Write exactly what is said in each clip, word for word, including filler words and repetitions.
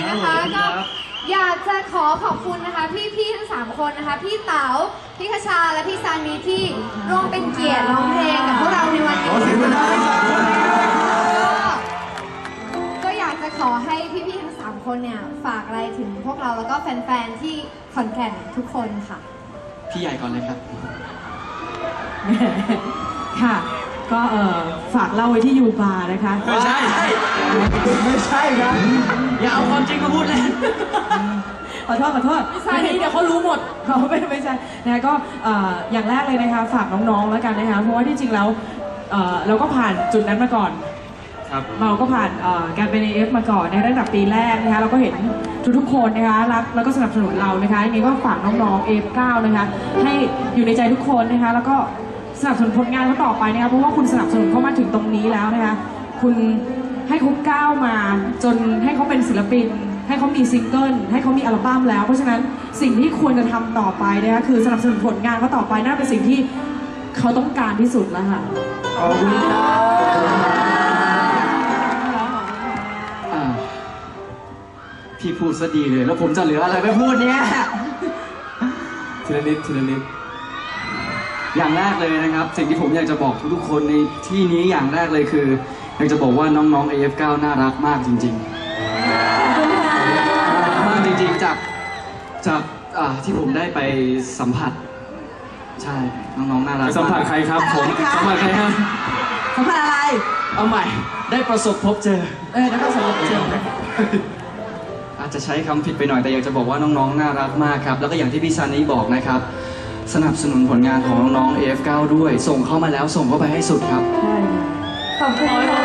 นะคะก็อยากจะขอขอบคุณนะคะพี่ๆทั้งสามคนนะคะพี่เต๋าพี่คชาและพี่ซานีที่ร่วมเป็นเกียรติร้องเพลงกับพวกเราในวันนี้ก็อยากจะขอให้พี่ๆทั้งสามคนเนี่ยฝากอะไรถึงพวกเราแล้วก็แฟนๆที่ขอนแก่นทุกคนค่ะพี่ใหญ่ก่อนเลยครับค่ะก็เอ่อฝากเล่าไว้ที่ยูบาร์นะคะไม่ใช่ไม่ใช่ครับอย่าเอาความจริงมาพูดเลยขอโทษขอโทษใช่เดี๋ยวเขารู้หมดเขาไม่ไม่ใช่นะก็อย่างแรกเลยนะคะฝากน้องๆแล้วกันนะคะเพราะว่าที่จริงแล้วเราก็ผ่านจุดนั้นมาก่อนเราก็ผ่านการเป็น เอ เอฟ มาก่อนในระดับปีแรกนะคะเราก็เห็นทุกๆคนนะคะรักแล้วก็สนับสนุนเรานะคะยังไงก็ฝากน้องๆ เอ เอฟ เก้านะคะให้อยู่ในใจทุกคนนะคะแล้วก็สนับสนุนผลงานเขาต่อไปนะคะเพราะว่าคุณสนับสนุนเขามาถึงตรงนี้แล้วนะคะคุณให้เขาก้าวมาจนให้เขาเป็นศิลปินให้เขามีซิงเกิลให้เขามีอัลบั้มแล้วเพราะฉะนั้นสิ่งที่ควรจะทำต่อไปนะคะคือสนับสนุนผลงานเขาต่อไปน่าเป็นสิ่งที่เขาต้องการที่สุดแล้วค่ะขอบคุณครับพี่พูดซะดีเลยแล้วผมจะเหลืออะไรไปพูดเนี่ยทีละนิดทีละนิดอย่างแรกเลยนะครับสิ่งที่ผมอยากจะบอกทุกๆคนในที่นี้อย่างแรกเลยคืออยากจะบอกว่าน้องๆ เอ เอฟ เก้า น่ารักมากจริงๆมากจริงๆจากจากที่ผมได้ไปสัมผัสใช่น้องๆน่ารักสัมผัสใครครับผมสัมผัสใครครับสัมผัสอะไรเอาใหม่ได้ประสบพบเจอเออได้ประสบพบเจออาจจะใช้คำผิดไปหน่อยแต่อยากจะบอกว่าน้องๆน่ารักมากครับแล้วก็อย่างที่พี่ซันนี่บอกนะครับสนับสนุนผลงานของน้องๆ เอ เอฟ เก้า ด้วยส่งเข้ามาแล้วส่งเข้าไปให้สุดครับขอบคุณครับ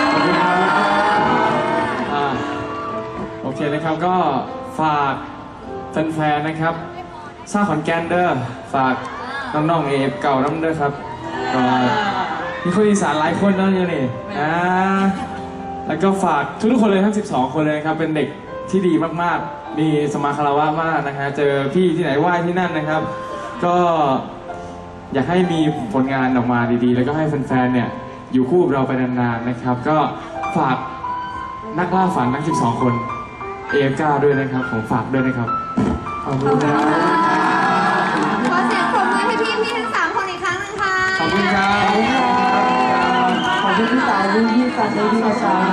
โอเคนะครับก็ฝากแฟนๆนะครับซ่าขอนแก่นเด้อฝากน้องๆ เอ เอฟ เก้าน้ำเด้อครับก็มีคนอีสานหลายคนแล้วอยู่นี่อ่าแล้วก็ฝากทุกๆคนเลยทั้งสิบสองคนเลยครับเป็นเด็กที่ดีมากๆมีสมาคารวะมากนะฮะเจอพี่ที่ไหนไหว้ที่นั่นนะครับก็อยากให้มีผลงานออกมาดีๆแล้วก็ให้แฟนๆเนี่ยอยู่คู่เราไปนานๆนะครับก็ฝากนักล่าฝันทั้งสิบสองคน เอ เอฟ เก้า ด้วยนะครับผมฝากด้วยนะครับขอบคุณครับขอเสียงปรบมือให้พี่พี่ทั้งสามคนอีกครั้งนึงค่ะขอบคุณครับขอบคุณพี่สาวพี่พี่สันในพี่กระชา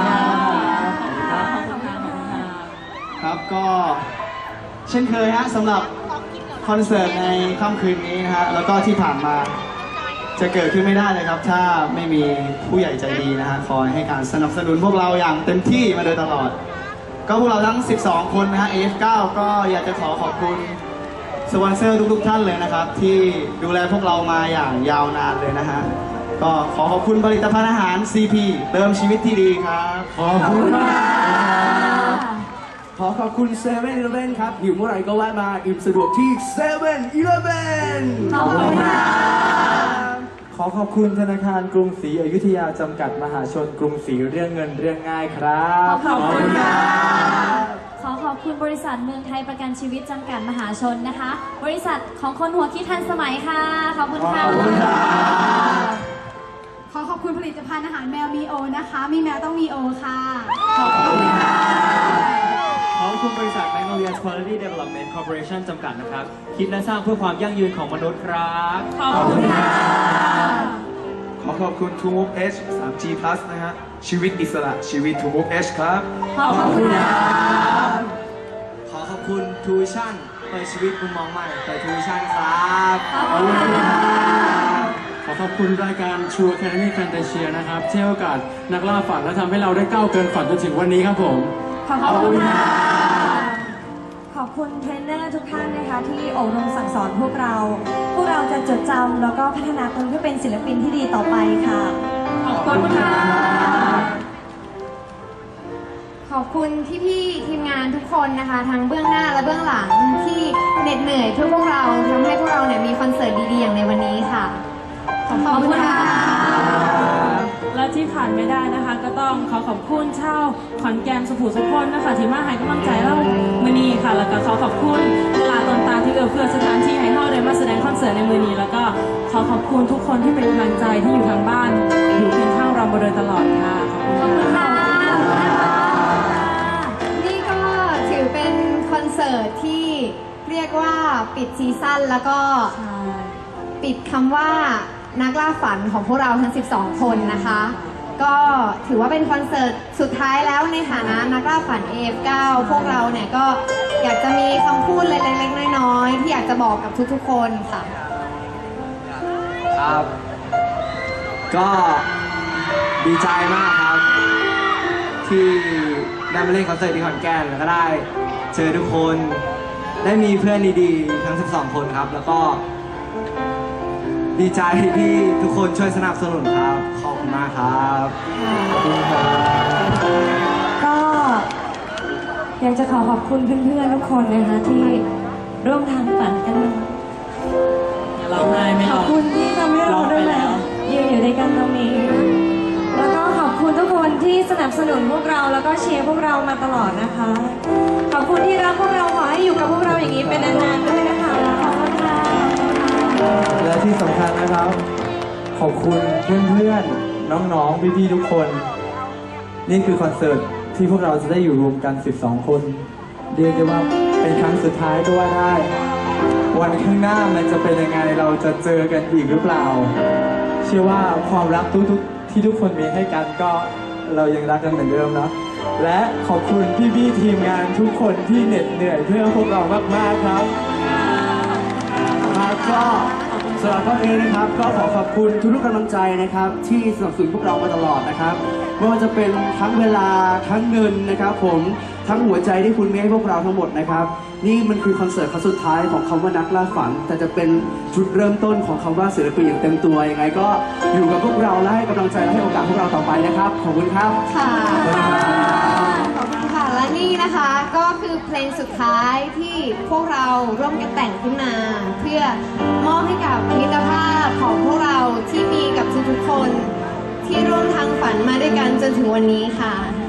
ครับก็เช่นเคยฮะสำหรับคอนเสิร์ตในค่ำคืนนี้นะฮะแล้วก็ที่ผ่านมาจะเกิดขึ้นไม่ได้เลยครับถ้าไม่มีผู้ใหญ่ใจดีนะฮะคอยให้การสนับสนุนพวกเราอย่างเต็มที่มาโดยตลอดก็พวกเราทั้งสิบสองคนนะฮะ เอ เอฟ เก้า ก็อยากจะขอขอบคุณสปอนเซอร์ทุกๆท่านเลยนะครับที่ดูแลพวกเรามาอย่างยาวนานเลยนะฮะก็ขอขอบคุณผลิตภัณฑ์อาหาร ซี พี เติมชีวิตที่ดีครับขอบคุณมากขอขอบคุณเซเว่นอีเลฟเว่นครับอยู่เมื่อไหร่ก็แวะมาอิ่มสะดวกที่เซเว่นอีเลฟเว่นขอบคุณครับขอขอบคุณธนาคารกรุงศรีอยุธยาจำกัดมหาชนกรุงศรีเรื่องเงินเรื่องง่ายครับขอบคุณครับขอขอบคุณบริษัทเมืองไทยประกันชีวิตจำกัดมหาชนนะคะบริษัทของคนหัวคิดทันสมัยค่ะขอบคุณค่ะขอขอบคุณผลิตภัณฑ์อาหารแมวมีโอนะคะมีแมวต้องมีโอค่ะขอบคุณค่ะขอบคุณบริษัท Magnolia Quality Development Corporation จำกัดนะครับคิดและสร้างเพื่อความยั่งยืนของมนุษย์ครับขอบคุณค่ะขอขอบคุณ ทูมูฟ H ทรี จี Plus นะฮะชีวิตอิสระชีวิต ทูมูฟ H ครับขอบคุณครับขอขอบคุณ ทูวิชั่นเปิดชีวิตมุมมองใหม่เปิด ทูวิชั่นครับขอบคุณครับขอขอบคุณรายการ True Academy Fantasia นะครับที่ให้โอกาสนักล่าฝันและทำให้เราได้ก้าวเกินฝันจนถึงวันนี้ครับผมขอบคุณค่ะขอบคุณเทรนเนอร์ทุกท่านนะคะที่อบรมสั่งสอนพวกเราพวกเราจะจดจำแล้วก็พัฒนาตนเพื่อเป็นศิลปินที่ดีต่อไปค่ะขอบคุณค่ะขอบคุณพี่ๆทีมงานทุกคนนะคะทั้งเบื้องหน้าและเบื้องหลังที่เหน็ดเหนื่อยเพื่อพวกเราทำให้พวกเราเนี่ยมีคอนเสิร์ตดีๆอย่างในวันนี้ค่ะขอบคุณค่ะและที่ผ่านไม่ได้นะคะก็ต้องขอขอบคุณชาวขอนแก่นสุขุมสุขนนะคะที่มาให้กำลังใจเรามือนี้ค่ะแล้วก็ขอขอบคุณเวลาตนตาที่เอื้อเฟื้อสถานที่ให้เราได้มาแสดงคอนเสิร์ตในมือนี้แล้วก็ขอขอบคุณทุกคนที่เป็นกำลังใจที่อยู่ทางบ้านอยู่เคียงข้างเรามาโดยตลอดค่ะขอบคุณค่ะนี่ก็สิร์ตที่เรียกว่าปิดซีซั่นแล้วก็ใช่ปิดคำว่านักล่าฝันของพวกเราทั้งสิบสองคนนะคะ ก็ถือว่าเป็นคอนเสิร์ตสุดท้ายแล้วในฐานะนักล่าฝัน เอ เอฟ เก้า พวกเราเนี่ยก็อยากจะมีคำพูดเล็กๆน้อยๆที่อยากจะบอกกับทุกๆคนค่ะครับ ก็ดีใจมากครับ ที่ได้มาเล่นคอนเสิร์ตที่ขอนแก่นแล้วก็ได้เจอทุกคน ได้มีเพื่อนดีๆทั้งสิบสองคนครับ แล้วก็ ดีใจที่ทุกคนช่วยสนับสนุนครับ ขอบคุณมากครับขอบคุณครับก็อยากจะขอขอบคุณเพื่อนๆทุกคนนะคะที่ร่วมทางฝันกันมาร้องไห้ไม่ขร้ออบ งคุณที่ทำให้เราได้มายืนอยู่ด้วยกันตรงนี้ แล้วก็ขอบคุณทุกคนที่สนับสนุนพวกเราแล้วก็เชียร์พวกเรามาตลอดนะคะ ขอบคุณที่รักพวกเราขอให้อยู่กับพวกเราอย่างนี้เป็นนานๆด้วยนะคะขอบคุณค่ะและที่สำคัญนะครับ ขอบคุณเพื่อนๆ น้องๆ พี่ๆ ทุกคน นี่คือคอนเสิร์ตที่พวกเราจะได้อยู่รวมกัน สิบสอง คน เรียกได้ว่าเป็นครั้งสุดท้ายก็ว่าได้ วันข้างหน้ามันจะเป็นยังไงเราจะเจอกันอีกหรือเปล่า เชื่อว่าความรักทุกๆที่ทุกคนมีให้กันก็เรายังรักกันเหมือนเดิมเนาะและขอบคุณพี่ๆ ทีมงานทุกคนที่เหน็ดเหนื่อยเพื่อพวกเรามากๆครับครับก็สำหรับพ่อเองนะครับก็ขอขอบคุณทุกๆกำลังใจนะครับที่สนับสนุนพวกเรามาตลอดนะครับไม่ว่าจะเป็นทั้งเวลาทั้งเงินนะครับผมทั้งหัวใจที่คุณมีให้พวกเราทั้งหมดนะครับนี่มันคือคอนเสิร์ตครั้งสุดท้ายของคำว่านักล่าฝันแต่จะเป็นจุดเริ่มต้นของคำว่าศิลปินอย่างเต็มตัวยังไงก็อยู่กับพวกเราและให้กำลังใจและให้โอกาสพวกเราต่อไปนะครับขอบคุณครับค่ะ ขอบคุณค่ะ และนี่นะคะก็คือเพลงสุดท้ายที่พวกเราร่วมกันแต่งขึ้นมา เพื่อมอบให้กับมิตรภาพของพวกเราที่มีกับทุกๆคน ที่ร่วมทางฝันมาด้วยกันจนถึงวันนี้ค่ะ